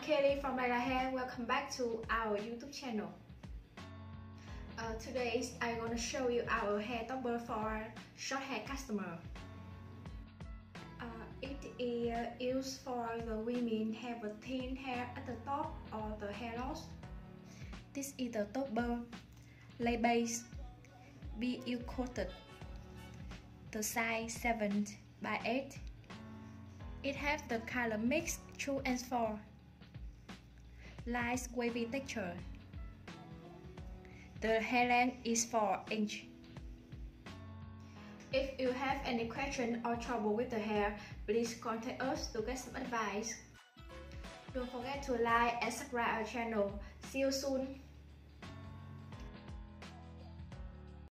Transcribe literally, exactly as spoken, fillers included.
Kelly from Laylahair. Welcome back to our YouTube channel. Uh, today I'm gonna show you our hair topper for short hair customer. Uh, it is used for the women have a thin hair at the top or the hair loss. This is the topper, lay base, be you coated. The size seven by eight. It has the color mix two and four. Light wavy texture. The hair length is four inches. If you have any question or trouble with the hair, please contact us to get some advice. Don't forget to like and subscribe our channel. See you soon.